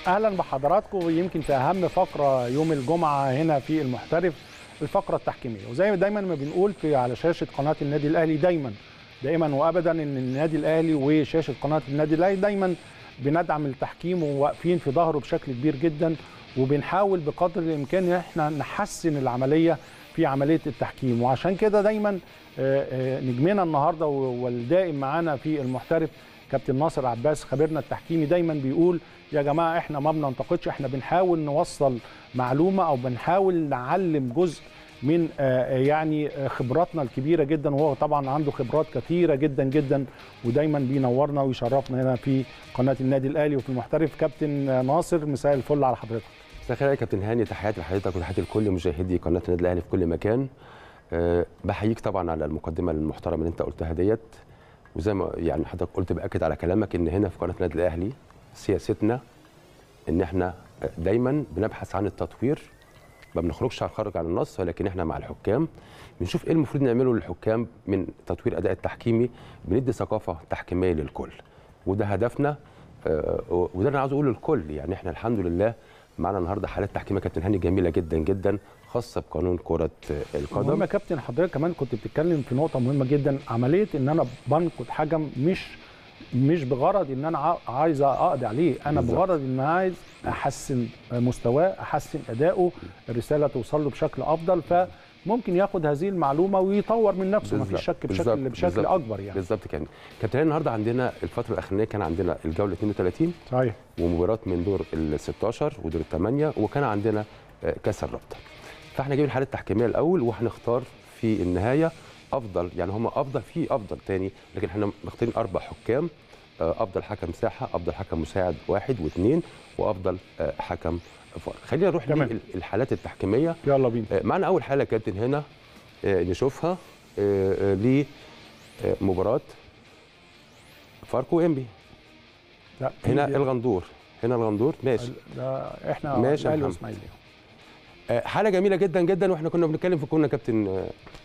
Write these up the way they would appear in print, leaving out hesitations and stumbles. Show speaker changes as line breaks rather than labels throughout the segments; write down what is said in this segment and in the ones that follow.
اهلا بحضراتكم. يمكن في اهم فقره يوم الجمعه هنا في المحترف الفقره التحكيميه، وزي ما دايما ما بنقول على شاشه قناه النادي الاهلي دايما وابدا ان النادي الاهلي وشاشه قناه النادي الاهلي دايما بندعم التحكيم وواقفين في ظهره بشكل كبير جدا، وبنحاول بقدر الامكان ان احنا نحسن العمليه في عمليه التحكيم. وعشان كده دايما نجمنا النهارده والدائم معانا في المحترف كابتن ناصر عباس خبيرنا التحكيمي دايما بيقول يا جماعه احنا ما بننتقدش، احنا بنحاول نوصل معلومه او بنحاول نعلم جزء من يعني خبراتنا الكبيره جدا، وهو طبعا عنده خبرات كثيره جدا جدا ودايما بينورنا ويشرفنا هنا في قناه النادي الاهلي وفي المحترف. كابتن ناصر مساء الفل على حضرتك.
مساء الخير يا كابتن هاني، تحياتي لحضرتك وتحياتي لكل مشاهدي قناه النادي الاهلي في كل مكان. بحييك طبعا على المقدمه المحترمه اللي انت قلتها ديت، وزي ما يعني حضرتك قلت باكد على كلامك ان هنا في قناه النادي الاهلي سياستنا ان احنا دايما بنبحث عن التطوير، ما بنخرجش عن النص، ولكن احنا مع الحكام بنشوف ايه المفروض نعمله للحكام من تطوير اداء التحكيمي، بندي ثقافه تحكيميه للكل، وده هدفنا. وده انا عاوز اقوله للكل، يعني احنا الحمد لله معنا النهارده حالات تحكيميه كابتن هاني جميله جدا جدا خاصه بقانون كره القدم.
مهم يا كابتن، حضرتك كمان كنت بتتكلم في نقطه مهمه جدا، عمليه ان انا بنقد حكم مش بغرض ان انا عايز اقضي عليه، انا بالزبط. بغرض ان انا عايز احسن مستواه، احسن اداؤه، الرساله توصل له بشكل افضل، فممكن ياخد هذه المعلومه ويطور من نفسه، ما فيش شك بشكل اكبر يعني.
بالظبط كده. كابتن النهارده عندنا الفتره الاخرانيه كان عندنا الجوله 32
صحيح،
ومباراه من دور ال 16 ودور الثمانيه، وكان عندنا كاس الرابطه. فاحنا جايبين الحاله التحكيميه الاول وهنختار في النهايه افضل، يعني هم افضل في افضل تاني، لكن احنا مختارين 4 حكام، افضل حكم ساحه، افضل حكم مساعد 1 و2، وافضل حكم فار. خلينا نروح للحالات التحكيميه.
يلا بينا.
معنا اول حاله كابتن هنا نشوفها لمباراه فاركو انبي.
لا
هنا الغندور، ماشي،
ده احنا
ماشي
اهلي واسماعيلي.
حاله جميله جدا جدا، واحنا كنا بنتكلم في كنا كابتن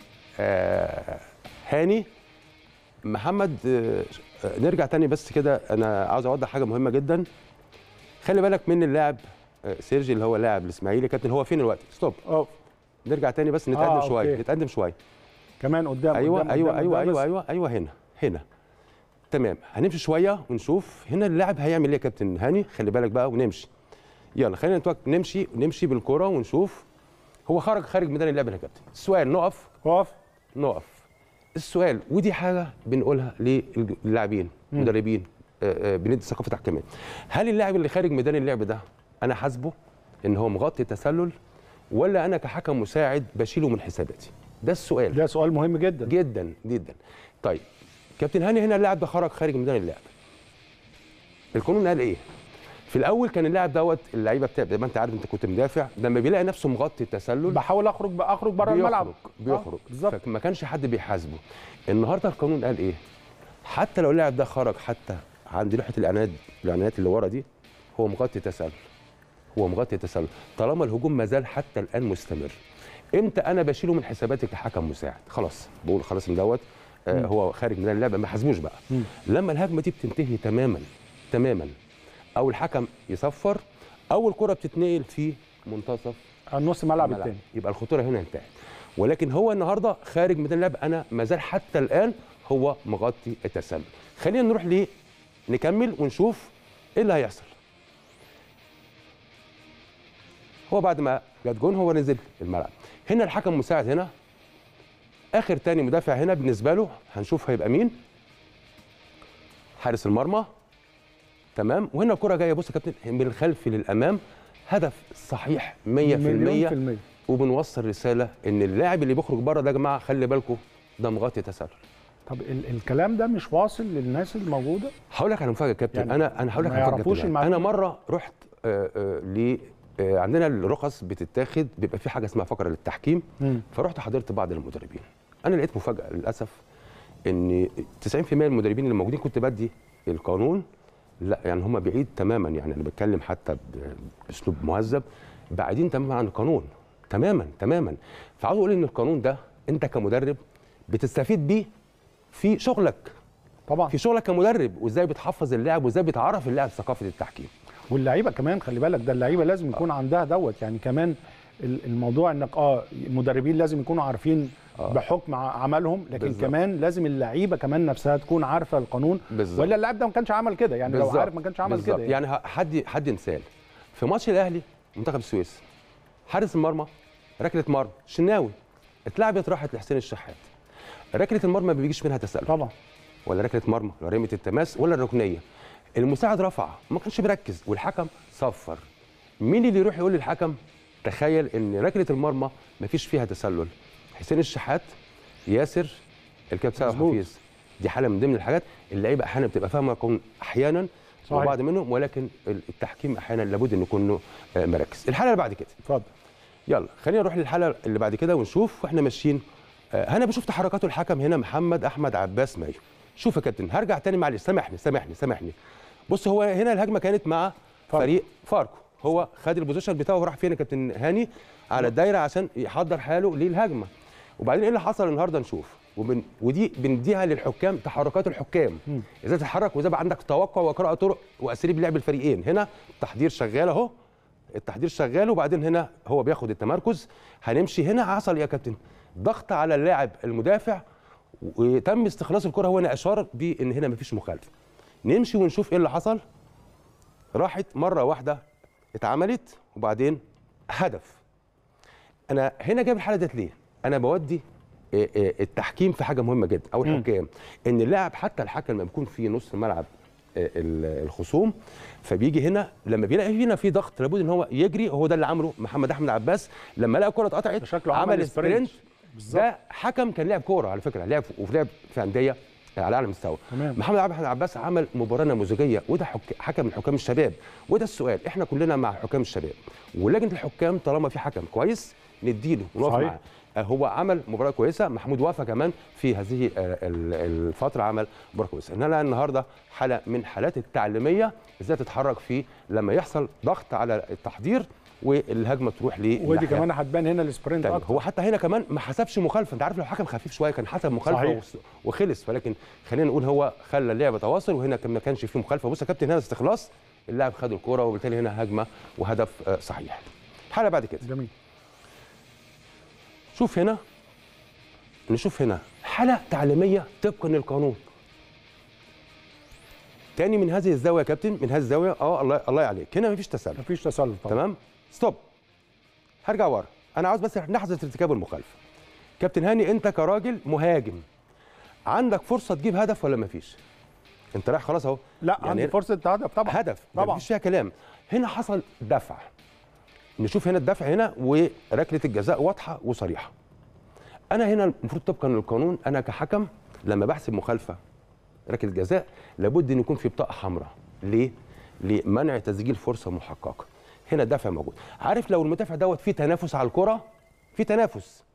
هاني محمد. نرجع تاني بس كده، انا عاوز اوضح حاجه مهمه جدا. خلي بالك من اللاعب سيرجي اللي هو لاعب الاسماعيلي كابتن، هو فين الوقت؟ ستوب. نرجع تاني بس نتقدم شويه، نتقدم شويه
كمان قدام.
ايوه
قدام
ايوه
قدام
ايوه
قدام
ايوه ايوه ايوه هنا تمام. هنمشي شويه ونشوف هنا اللاعب هيعمل ايه يا كابتن هاني. خلي بالك بقى ونمشي. يلا خلينا نمشي بالكره ونشوف. هو خارج ميدان اللعب يا كابتن. السؤال نقف. السؤال، ودي حاجه بنقولها للاعبين مدربين، بندي ثقافه تحكيميه. هل اللاعب اللي خارج ميدان اللعب ده انا حاسبه ان هو مغطي تسلل، ولا انا كحكم مساعد بشيله من حساباتي؟ ده السؤال.
ده سؤال مهم جدا
جدا جدا. طيب كابتن هاني، هنا اللاعب ده خارج ميدان اللعب. القانون قال ايه؟ في الاول كان اللاعب دوت اللعيبه زي ما انت عارف، انت كنت مدافع، لما بيلاقي نفسه مغطي التسلل
بحاول اخرج بره الملعب،
بيخرج فما كانش حد بيحاسبه. النهارده القانون قال ايه؟ حتى لو اللاعب ده خرج حتى عند لوحه الاعلانات اللي ورا دي، هو مغطي تسلل، طالما الهجوم ما زال حتى الان مستمر. امتى انا بشيله من حساباتي كحكم مساعد؟ خلاص بقول خلاص ان دوت هو خارج من اللعبه، ما حاسبوش بقى. لما الهجمه دي بتنتهي تماما، او الحكم يصفر، او الكره بتتنقل في منتصف
النص ملعب الثاني،
يبقى الخطوره هنا انتهت. ولكن هو النهارده خارج ميدان اللعب، انا ما زال حتى الان هو مغطي التسلل. خلينا نروح نكمل ونشوف ايه اللي هيحصل. هو بعد ما جت جون هو نزل الملعب. هنا الحكم مساعد، هنا اخر تاني مدافع هنا بالنسبه له، هنشوف هيبقى مين. حارس المرمى، تمام. وهنا الكره جايه، بص يا كابتن، من الخلف للامام، هدف صحيح 100%. وبنوصل رساله ان اللاعب اللي بيخرج بره ده يا جماعه خلي بالكم ده مغطي تسلل.
طب الكلام ده مش واصل للناس الموجوده؟
هقول لك على مفاجاه يا كابتن. يعني انا هقول لك على مفاجاه. انا مره رحت عندنا الرخص بتتاخد، بيبقى في حاجه اسمها فقره للتحكيم. فرحت حضرت بعض المدربين. انا لقيت مفاجاه للاسف ان 90% من المدربين اللي موجودين كنت بدي القانون، لا يعني هم بعيد تماما، يعني انا بتكلم حتى باسلوب مهذب، بعيدين تماما عن القانون تماما. فعاوز اقول ان القانون ده انت كمدرب بتستفيد بيه في شغلك،
طبعا
في شغلك كمدرب، وازاي بتحفظ اللاعب وازاي بتعرف اللاعب ثقافه التحكيم.
واللعيبه كمان خلي بالك، ده اللعيبه لازم يكون عندها دوت يعني كمان الموضوع انك المدربين لازم يكونوا عارفين بحكم عملهم، لكن بالزبط. كمان لازم اللعيبه كمان نفسها تكون عارفه القانون بالزبط. ولا اللاعب ده ما كانش عمل كده يعني بالزبط. لو عارف ما كانش عمل كده
يعني حد مثال في ماتش الاهلي منتخب السويس، حارس المرمى ركله مرمى الشناوي اتلعبت راحت لحسين الشحات، ركله المرمى ما بيجيش منها تسلل
طبعا،
ولا ركله مرمى ولا رميه التماس ولا الركنيه، المساعد رفع ما كانش مركز والحكم صفر. مين اللي يروح يقول للحكم تخيل ان ركله المرمى ما فيش فيها تسلل؟ حسين الشحات، ياسر، الكابتن حفيظ. دي حاله من ضمن الحاجات اللعيبه احيانا بتبقى فاهمه يكون احيانا وبعض منهم، ولكن التحكيم احيانا لابد انه يكون مركز. الحاله اللي بعد كده
اتفضل.
يلا خلينا نروح للحاله اللي بعد كده ونشوف واحنا ماشيين. انا بشوف تحركات الحكم هنا محمد احمد عباس مايو. شوف يا كابتن هرجع تاني معلش سامحني. بص هو هنا الهجمه كانت مع فريق فاركو، هو خد البوزيشن بتاعه وراح فين يا كابتن هاني؟ على الدايره عشان يحضر حاله للهجمه. وبعدين ايه اللي حصل النهارده نشوف، ودي بنديها للحكام، تحركات الحكام ازاي تتحرك وازاي بقى عندك توقع وقراءه طرق واساليب لعب الفريقين. هنا التحضير شغال اهو، التحضير شغال، وبعدين هنا هو بياخد التمركز. هنمشي هنا حصل يا كابتن ضغط على اللاعب المدافع وتم استخلاص الكره، هو هنا اشار بان هنا مفيش مخالفه. نمشي ونشوف ايه اللي حصل. راحت مره واحده اتعملت وبعدين هدف. انا هنا جايب الحاله ديت ليه؟ انا بودي التحكيم في حاجه مهمه جدا او الحكام، ان اللاعب حتى الحكم لما بيكون في نص الملعب الخصوم فبيجي هنا لما بيلاقي هنا في ضغط لابد ان هو يجري، هو ده اللي عمله محمد احمد عباس لما لقى الكره اتقطعت عمل سبرنت. ده حكم كان لاعب كوره على فكره، لعب في انديه على اعلى مستوى. محمد احمد عباس عمل مباراه نموذجيه، وده حكم من حكام الشباب. وده السؤال، احنا كلنا مع حكام الشباب ولجنه الحكام طالما في حكم كويس نديله ونقف معاه. هو عمل مباراه كويسه، محمود وفا كمان في هذه الفتره عمل مباراه كويسه. انما النهارده حاله من حالات التعليميه ازاي تتحرك فيه لما يحصل ضغط على التحضير والهجمه تروح
ودي كمان هتبان هنا السبرنت
اكتر. هو حتى هنا كمان ما حسبش مخالفه، انت عارف لو حكم خفيف شويه كان حسب مخالفه وخلص، ولكن خلينا نقول هو خلى اللعبه تواصل وهنا ما كانش فيه مخالفه. بص يا كابتن هنا استخلاص، اللاعب خد الكوره وبالتالي هنا هجمه وهدف صحيح. حاله بعد كده
جميل.
شوف هنا، نشوف هنا حاله تعليميه طبقا للقانون. تاني من هذه الزاويه يا كابتن، من هذه الزاويه الله يعليك، هنا مفيش تسلل.
مفيش تسلل طبعا.
تمام؟ ستوب. هرجع ورا، انا عاوز بس نحظر ارتكاب المخالفه. كابتن هاني انت كراجل مهاجم عندك فرصه تجيب هدف ولا مفيش؟ انت رايح خلاص اهو.
لا يعني عندي فرصه هدف طبعا.
هدف طبعا مفيش فيها كلام. هنا حصل دفع. نشوف هنا الدفع هنا وركله الجزاء واضحه وصريحه. انا هنا المفروض طبقا للقانون انا كحكم لما بحسب مخالفه ركله جزاء لابد ان يكون في بطاقه حمراء. ليه؟ لمنع تسجيل فرصه محققه. هنا الدفع موجود. عارف لو المدافع دوت في تنافس على الكره، في تنافس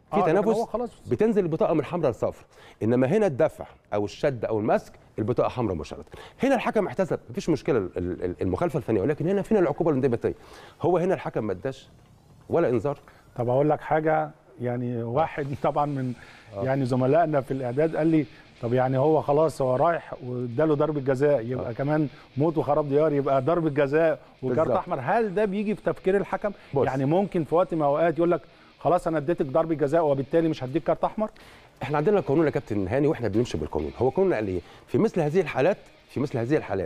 بتنزل البطاقه من الحمراء للصفر. انما هنا الدفع او الشد او المسك البطاقه حمراء مباشره. هنا الحكم احتسب مفيش مشكله المخالفه الفنيه، ولكن هنا فين العقوبه الانضباطيه؟ هو هنا الحكم ما اداش ولا انذار.
طب اقول لك حاجه، يعني واحد طبعا من يعني زملائنا في الاعداد قال لي طب يعني هو خلاص هو رايح واداله ضربه جزاء يبقى كمان موت وخراب ديار يبقى ضربه جزاء وكارت احمر. هل ده بيجي في تفكير الحكم؟ يعني ممكن في وقت من الاوقات يقول لك خلاص انا اديتك ضربه جزاء وبالتالي مش هديك كارت احمر؟
احنا عندنا القانون يا كابتن هاني واحنا بنمشي بالقانون. هو قانون قال ايه؟ في مثل هذه الحالات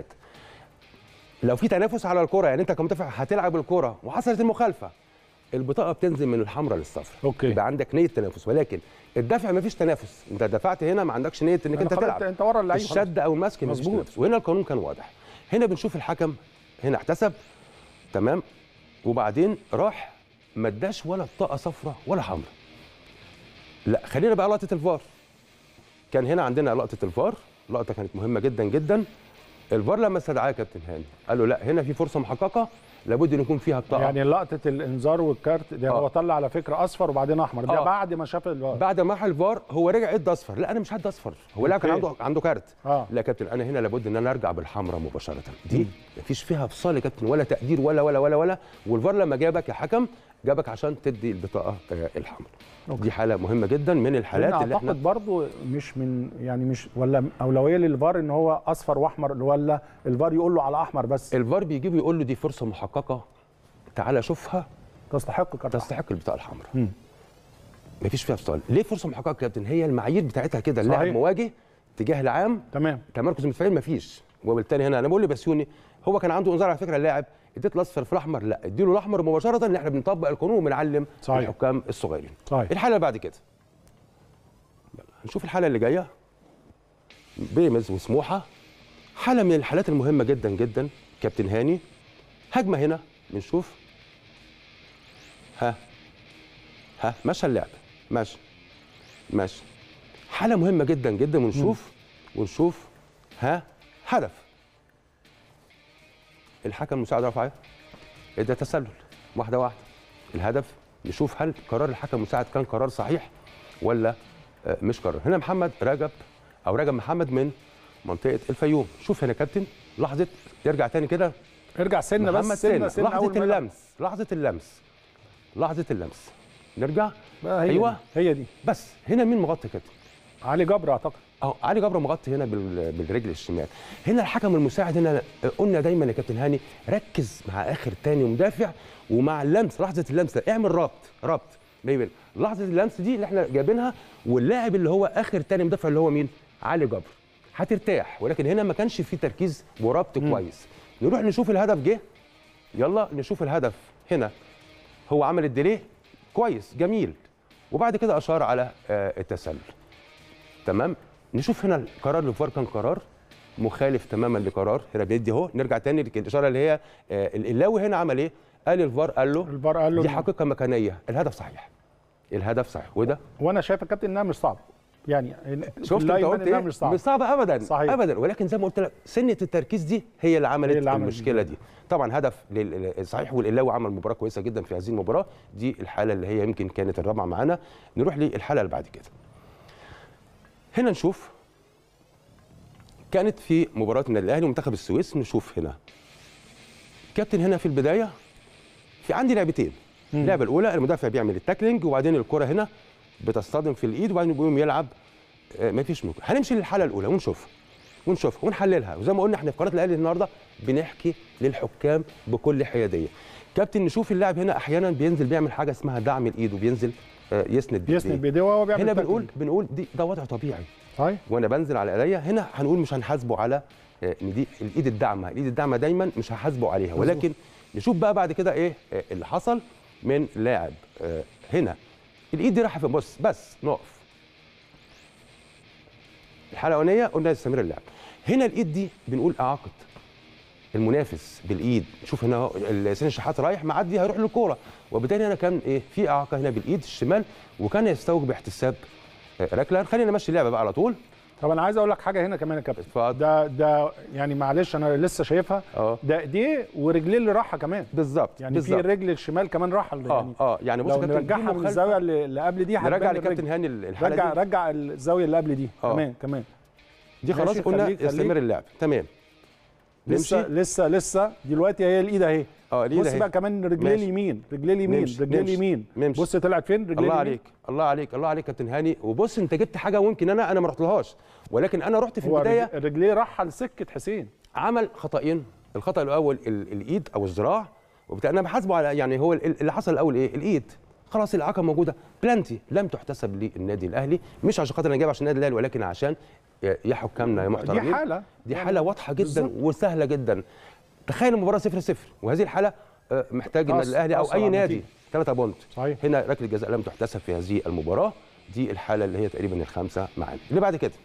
لو في تنافس على الكره، يعني انت كمدافع هتلعب الكره وحصلت المخالفه، البطاقه بتنزل من الحمراء للصفر.
اوكي.
يبقى عندك نيه تنافس، ولكن الدفع ما فيش تنافس، انت دفعت هنا ما عندكش نيه انك انت تلعب،
انت ورا اللعيب
الشد او المسك مظبوط. وهنا القانون كان واضح. هنا بنشوف الحكم هنا احتسب تمام، وبعدين راح ما اداش ولا بطاقه صفراء ولا حمراء. لا خلينا بقى لقطه الفار. كان هنا عندنا لقطه الفار، لقطه كانت مهمه جدا جدا. الفار لما استدعاه كابتن هاني قال له لا هنا في فرصه محققه لابد ان يكون فيها بطاقه.
يعني لقطه الانذار والكارت ده هو طلع على فكره اصفر وبعدين احمر، ده بعد ما شاف الفار.
بعد ما راح الفار هو رجع ادى اصفر. لا انا مش هدي اصفر، هو لا كان عنده كارت. لا يا كابتن انا هنا لابد ان انا ارجع بالحمراء مباشره. دي مفيش فيها فصال يا كابتن ولا تقدير ولا والفار لما جابك يا حكم جابك عشان تدي البطاقه الحمراء. دي حاله مهمه جدا من الحالات اللي احنا
اعتقد برضو مش من يعني مش ولا اولويه للفار ان هو اصفر واحمر، ولا الفار يقول له على احمر بس؟
الفار بيجيبه يقول له دي فرصه محققه، تعالى شوفها،
تستحق
البطاقه الحمراء. مفيش فيها سؤال. ليه فرصه محققه يا كابتن؟ هي المعايير بتاعتها كده، اللاعب مواجه تجاه العام،
تمام،
تمركز المدافعين مفيش. وبالتالي هنا انا بقول لبسيوني هو كان عنده انذار على فكره اللاعب، اديت الاصفر في الاحمر، لا اديله الاحمر مباشره، ان احنا بنطبق القانون وبنعلم الحكام الصغيرين.
صحيح.
الحاله اللي بعد كده نشوف الحاله اللي جايه، بيراميدز وسموحه، حاله من الحالات المهمه جدا جدا. كابتن هاني هجمه هنا بنشوف ها ماشي اللعب، ماشي حاله مهمه جدا جدا. ونشوف هدف. الحكم المساعد رفع ده تسلل واحده. الهدف نشوف هل قرار الحكم المساعد كان قرار صحيح ولا مش قرار. هنا محمد رجب محمد من منطقه الفيوم. شوف هنا كابتن لحظه، يرجع تاني كده،
ارجع سنه بس، سنه
لحظه اللمس نرجع.
ايوه هي دي.
بس هنا مين مغطي كده؟
علي جبر اعتقد.
علي جبر مغطي هنا بالرجل الشمال. هنا الحكم المساعد هنا قلنا دايما يا كابتن هاني ركز مع اخر تاني مدافع ومع اللمس، لحظه اللمس اعمل ربط بين لحظه اللمس دي اللي احنا جايبينها واللاعب اللي هو اخر تاني مدافع اللي هو مين؟ علي جبر. هترتاح، ولكن هنا ما كانش في تركيز وربط كويس. نروح نشوف الهدف جه. يلا نشوف الهدف. هنا هو عمل الديليه كويس جميل، وبعد كده اشار على التسلل. تمام. نشوف هنا القرار الفار كان قرار مخالف تماما لقرار. هنا بيدي اهو، نرجع تاني للاشاره اللي هي اللاوي هنا عمل ايه؟ قال الفار قال له دي حقيقه مكانيه، الهدف صحيح. وده
وانا شايف يا كابتن انها مش صعبه. يعني
شفت انت قلت ايه؟ مش صعبه ابدا.
صحيح.
ابدا، ولكن زي ما قلت لك سنه التركيز دي هي اللي عملت المشكله دي. طبعا هدف صحيح، والقلاوي عمل مباراه كويسه جدا في هذه المباراه. دي الحاله اللي هي يمكن كانت الرابعه معانا. نروح للحاله اللي بعد كده. هنا نشوف كانت في مباراه النادي الاهلي ومنتخب السويس. نشوف هنا كابتن هنا في البدايه في عندي لعبتين. اللعبه الاولى المدافع بيعمل التاكلينج، وبعدين الكره هنا بتصطدم في الايد، وبعدين بيقوم يلعب. مفيش ممكن. هنمشي للحاله الاولى ونشوف ونحللها. وزي ما قلنا احنا في قناه الاهلي النهارده بنحكي للحكام بكل حياديه. كابتن نشوف اللاعب هنا احيانا بينزل بيعمل حاجه اسمها دعم الايد، وبينزل يسند
بايديه وهو بيعمل
هنا. بنقول ده وضع طبيعي.
صحيح.
وانا بنزل على ايديا هنا هنقول مش هنحاسبه على ان دي الايد الداعمه دايما مش هحاسبه عليها. ولكن نشوف بقى بعد كده ايه اللي حصل من لاعب. هنا الايد دي رايحه في بس نقف. الحاله الاولانيه قلنا يستمر اللعب. هنا الايد دي بنقول اعاقه المنافس بالايد. شوف هنا حسين الشحات رايح معدي هيروح للكوره، وبالتالي هنا كان في اعاقه هنا بالايد الشمال، وكان يستوجب احتساب ركله. خلينا نمشي اللعبه بقى على طول.
طب انا عايز اقول لك حاجه هنا كمان يا كابتن. ده يعني معلش انا لسه شايفها. ده ايديه ورجليه اللي راحه كمان.
بالظبط.
يعني في الرجل الشمال كمان راحه.
يعني بص
لو نرجعها من الزاويه اللي قبل دي
نرجع لكابتن هاني الحاله دي.
رجع الزاويه اللي قبل دي. كمان
دي خلاص قلنا يستمر اللعب. تمام.
لسه دلوقتي هي الايد اهي. بص بقى كمان رجليه اليمين. بص طلعت فين رجليه اليمين.
الله عليك كابتن هاني. وبص انت جبت حاجه ممكن انا ما رحتلهاش، ولكن انا رحت في البدايه.
رجليه راحه لسكه حسين.
عمل خطأين. الخطأ الاول الايد او الذراع، وبالتالي انا بحاسبه على يعني هو اللي حصل الاول ايه؟ الايد. خلاص الاعاقه موجوده بلانتي لم تحتسب للنادي الاهلي، مش عشان خاطر انا جايب عشان النادي الاهلي، ولكن عشان يا حكامنا يا محترمين. دي حاله واضحه جدا وسهله جدا. تخيل المباراه 0-0 وهذه الحاله محتاج النادي الاهلي او اي نادي 3 بونت.
صحيح.
هنا ركله جزاء لم تحتسب في هذه المباراه. دي الحاله اللي هي تقريبا الخامسه معانا. اللي بعد كده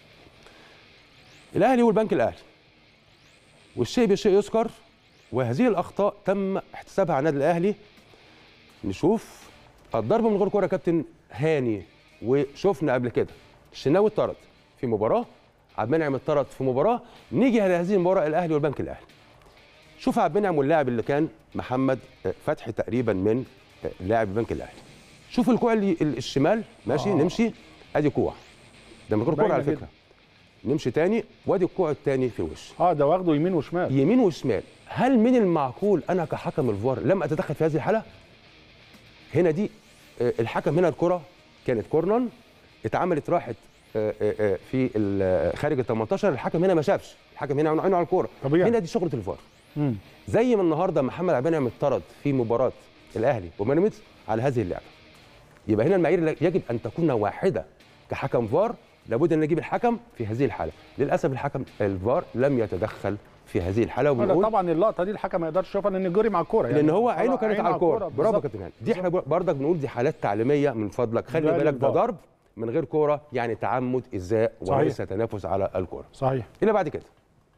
الاهلي والبنك الاهلي، والشيء بالشيء يذكر، وهذه الاخطاء تم احتسابها على النادي الاهلي. نشوف الضرب من غير كوره كابتن هاني، وشفنا قبل كده الشناوي اتطرد في مباراه، عبد المنعم اتطرد في مباراه. نيجي على هذه المباراه الاهلي والبنك الاهلي. شوف عبد المنعم واللاعب اللي كان محمد فتحي تقريبا من لاعب البنك الاهلي. شوف الكوع اللي الشمال ماشي. نمشي ادي كوع ده من غير كوره على فكره. نمشي تاني وادي الكوع التاني في وش.
ده واخده يمين وشمال.
يمين وشمال. هل من المعقول انا كحكم الفار لم اتدخل في هذه الحاله؟ هنا دي الحكم هنا الكره كانت كورنر، اتعملت راحت في خارج ال 18، الحكم هنا ما شافش، الحكم هنا عينه على الكوره. هنا دي شغله الفار. زي ما النهارده محمد عبد المنعم اتطرد في مباراه الاهلي وبيراميدز على هذه اللعبه، يبقى هنا المعايير يجب ان تكون واحده. كحكم فار لابد ان نجيب الحكم في هذه الحاله. للاسف الحكم الفار لم يتدخل في هذه الحاله،
وبنقول طبعا اللقطه دي الحكم ما يقدرش يشوفها لان جري مع الكوره،
يعني لان هو عينه كانت على الكوره. برافو يا كابتن هاني. دي احنا برضك بنقول دي حالات تعليميه، من فضلك خلي بالك ده ضرب من غير كوره، يعني تعمد ايذاء وليس تنافس على الكوره.
صحيح.
الى بعد كده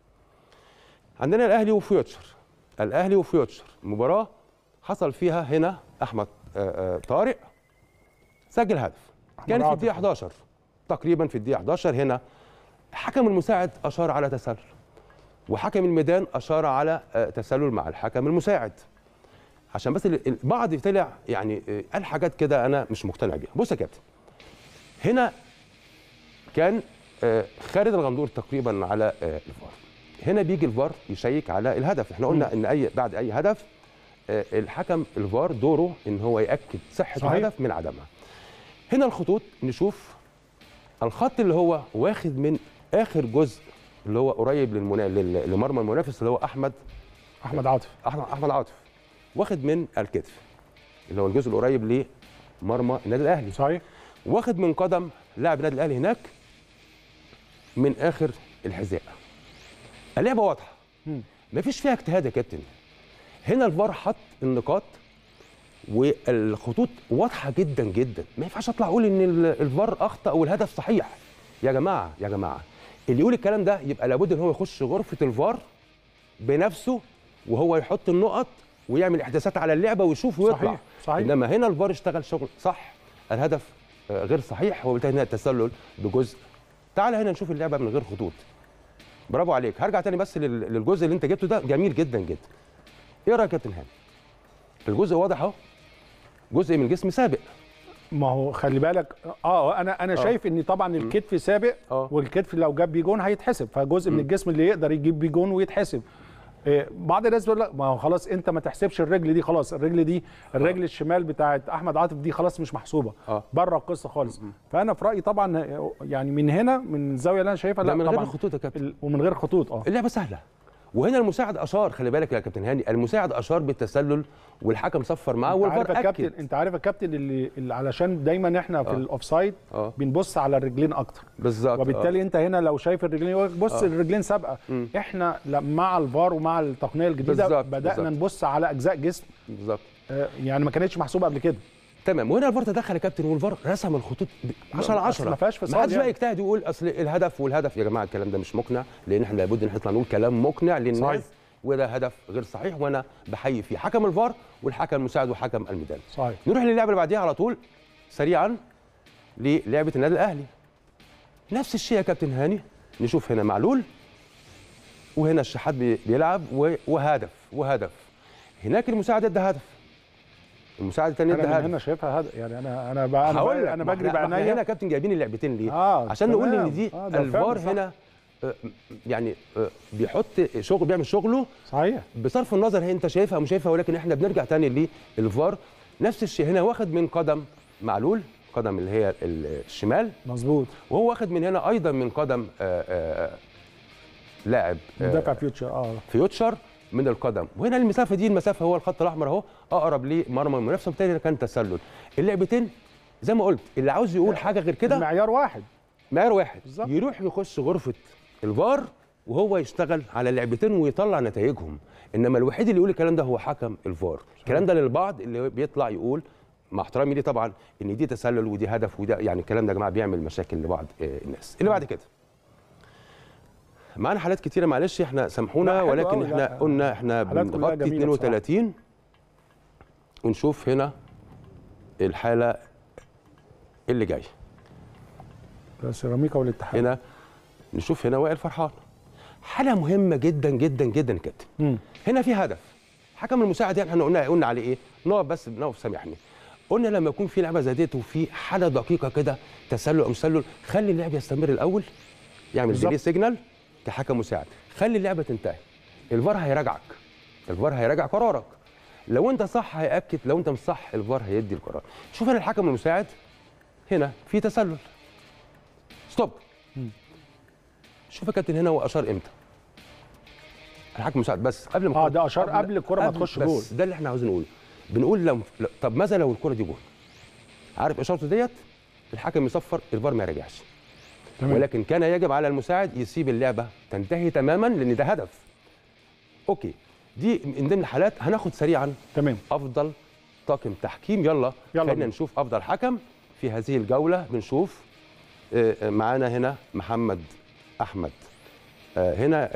عندنا الاهلي وفيوتشر. الاهلي وفيوتشر مباراه حصل فيها هنا احمد طارق سجل هدف، كانت في الدقيقه 11 تقريبا، في الدقيقه 11 هنا حكم المساعد اشار على تسلل، وحكم الميدان اشار على تسلل مع الحكم المساعد، عشان بس البعض طلع يعني قال حاجات كده انا مش مقتنع بيها. بص يا كابتن، هنا كان خالد الغندور تقريبا على الفار. هنا بيجي الفار يشيك على الهدف. احنا قلنا ان بعد اي هدف الحكم الفار دوره ان هو ياكد صحه الهدف من عدمها. هنا الخطوط نشوف الخط اللي هو واخد من اخر جزء اللي هو قريب لمرمى المنافس اللي هو احمد عاطف واخد من الكتف اللي هو الجزء القريب لمرمى النادي الاهلي.
صحيح.
واخد من قدم لاعب النادي الاهلي هناك من اخر الحذاء. اللعبه واضحه مفيش فيها اجتهاد يا كابتن. هنا الفار حط النقاط والخطوط واضحه جدا جدا، ما ينفعش اطلع اقول ان الفار اخطا والهدف صحيح. يا جماعه اللي يقول الكلام ده يبقى لابد ان هو يخش غرفه الفار بنفسه وهو يحط النقط ويعمل احداثات على اللعبه ويشوف ويطلع. صحيح. انما هنا الفار اشتغل شغل صح، الهدف غير صحيح، وبالتالي هنا التسلل بجزء. تعال هنا نشوف اللعبه من غير خطوط. برافو عليك. هرجع تاني بس للجزء اللي انت جبته ده، جميل جدا جدا. ايه رايك يا كابتن هاني؟ الجزء واضح اهو، جزء من الجسم سابق.
ما هو خلي بالك انا شايف ان طبعا الكتف سابق، والكتف لو جاب بيه جون هيتحسب، فجزء من الجسم اللي يقدر يجيب بيه جون ويتحسب. بعض الناس بيقول لك ما هو خلاص انت ما تحسبش الرجل دي، خلاص الرجل دي الرجل الشمال بتاعت احمد عاطف دي خلاص مش محسوبه، بره القصه خالص. فانا في رايي طبعا يعني من هنا من الزاويه اللي انا شايفها لا
من
طبعا
غير خطوط يا كابتن،
ومن غير خطوط.
اللعبه سهله. وهنا المساعد اشار، خلي بالك يا كابتن هاني، المساعد اشار بالتسلل والحكم صفر معاه والفار اكد.
انت عارف يا كابتن اللي علشان دايما احنا في الاوفسايد بنبص على الرجلين اكتر
بالظبط،
وبالتالي انت هنا لو شايف الرجلين بص الرجلين سابقه. احنا مع الفار ومع التقنيه الجديده بدانا نبص على اجزاء جسم
بالظبط،
يعني ما كانتش محسوبه قبل كده.
تمام. وهنا الفار تدخل يا كابتن، والفار رسم الخطوط 10/10،
ما فيهاش فصال.
ما حدش بقى يجتهد ويقول اصل الهدف والهدف. يا جماعه الكلام ده مش مقنع، لان احنا لابد ان احنا نطلع نقول كلام مقنع للناس. صحيح. وده هدف غير صحيح، وانا بحيي فيه حكم الفار والحكم المساعد وحكم الميدان.
صحيح.
نروح للعبه اللي بعديها على طول سريعا للعبه النادي الاهلي. نفس الشيء يا كابتن هاني، نشوف هنا معلول وهنا الشحات بيلعب وهدف. هناك المساعد ادى هدف، المساعد الثاني ادى هدف.
هنا شايفها هدف، يعني انا بجري بعينيا.
هنا يا كابتن جايبين اللعبتين ليه؟ عشان نقول ان دي الفار هنا يعني بيحط شغل، بيعمل شغله
صحيح
بصرف النظر هي انت شايفها او مش شايفها، ولكن احنا بنرجع تاني للفار. نفس الشيء هنا واخد من قدم معلول، قدم اللي هي الشمال
مظبوط،
وهو واخد من هنا ايضا من قدم لاعب
مدافع
فيوتشر من القدم. وهنا المسافه دي هو الخط الاحمر اهو اقرب لمرمى المنافس، وبالتالي كان تسلل. اللعبتين زي ما قلت، اللي عاوز يقول حاجه غير كده
معيار واحد
بالزبط. يروح يخش غرفه الفار وهو يشتغل على اللعبتين ويطلع نتائجهم. انما الوحيد اللي يقول الكلام ده هو حكم الفار. الكلام ده للبعض اللي بيطلع يقول مع احترامي ليه طبعا ان دي تسلل ودي هدف وده، يعني الكلام ده يا جماعه بيعمل مشاكل لبعض الناس. اللي بعد كده معانا حالات كتيره، معلش احنا سامحونا، ولكن احنا قلنا احنا بنغطي 32 ونشوف هنا الحاله اللي جايه.
سيراميكا والاتحاد.
هنا نشوف هنا وائل فرحان، حاله مهمه جدا جدا جدا كابتن. هنا في هدف، حكم المساعد يعني احنا قلنا عليه ايه؟ نقف سامحني. قلنا لما يكون في لعبه زي ديت وفي حاله دقيقه كده تسلل او مسلل، خلي اللعب يستمر الاول، يعمل ديلي سيجنال كحكم مساعد، خلي اللعبه تنتهي. الفار هيراجع قرارك. لو انت صح هياكد، لو انت مش صح الفار هيدي القرار. شوف هنا الحكم المساعد هنا في تسلل، ستوب. شوف يا كابتن هنا هو اشار امتى؟ الحكم المساعد بس قبل ما
ده اشار قبل الكره ما تخش جول.
ده اللي احنا عاوزين نقوله. بنقول لو طب ماذا لو الكره دي جول؟ عارف اشارته ديت الحكم يصفر، الفار ما يرجعش. ولكن كان يجب على المساعد يسيب اللعبه تنتهي تماما لان ده هدف. اوكي، دي من ضمن الحالات. هناخد سريعا
تمام
افضل طاقم تحكيم. يلا خلينا نشوف افضل حكم في هذه الجوله. بنشوف معانا هنا محمد احمد، هنا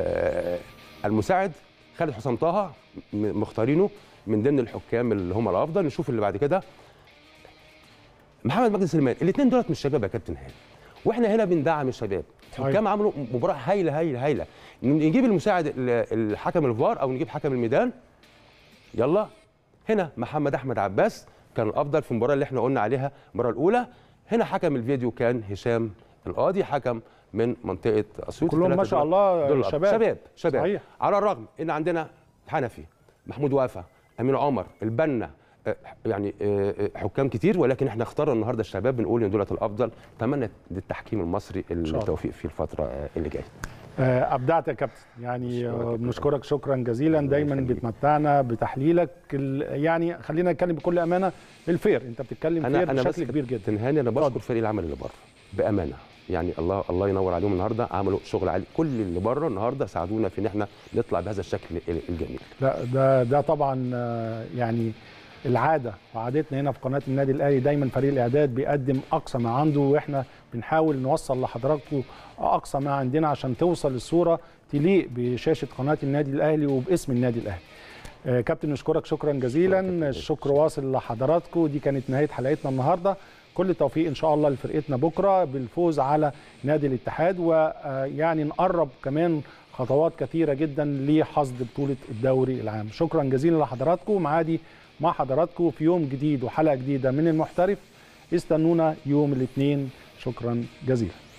المساعد خالد حسام طه مختارينه من ضمن الحكام اللي هم الافضل. نشوف اللي بعد كده محمد مجدي سليمان. الاثنين دولت مش شباب يا كابتن هاني، واحنا هنا بندعم الشباب. حكام عملوا مباراه هايله هايله هايله. نجيب المساعد الحكم الفار او نجيب حكم الميدان. يلا هنا محمد احمد عباس كان الافضل في المباراه اللي احنا قلنا عليها المباراه الاولى. هنا حكم الفيديو كان هشام القاضي، حكم من منطقه اسيوط.
كلهم ما شاء الله شباب
صحيح. على الرغم ان عندنا حنفي، محمود وافا، امين عمر، البنا، يعني حكام كتير، ولكن احنا اخترنا النهارده الشباب. بنقول ان دولت الافضل. اتمنى للتحكيم المصري التوفيق في الفتره اللي جايه.
ابدعت يا كابتن، يعني بنشكرك شكرا جزيلا. دايما بتمتعنا بتحليلك. يعني خلينا نتكلم بكل امانه، الفير انت بتتكلم فير بشكل كبير جدا.
هاني انا بشكر فريق العمل اللي بره بامانه، يعني الله ينور عليهم. النهارده عملوا شغل عالي، كل اللي بره النهارده ساعدونا في ان احنا نطلع بهذا الشكل الجميل.
لا ده طبعا يعني العاده وعادتنا هنا في قناه النادي الاهلي، دايما فريق الاعداد بيقدم اقصى ما عنده، واحنا بنحاول نوصل لحضراتكم اقصى ما عندنا عشان توصل الصوره تليق بشاشه قناه النادي الاهلي وباسم النادي الاهلي. كابتن نشكرك شكرا جزيلا. الشكر واصل لحضراتكم. دي كانت نهايه حلقتنا النهارده. كل التوفيق ان شاء الله لفرقتنا بكره بالفوز على نادي الاتحاد، ويعني نقرب كمان خطوات كثيره جدا لحصد بطوله الدوري العام. شكرا جزيلا لحضراتكم. معادي مع حضراتكم في يوم جديد وحلقه جديده من المحترف. استنونا يوم الاثنين. شكرا جزيلا.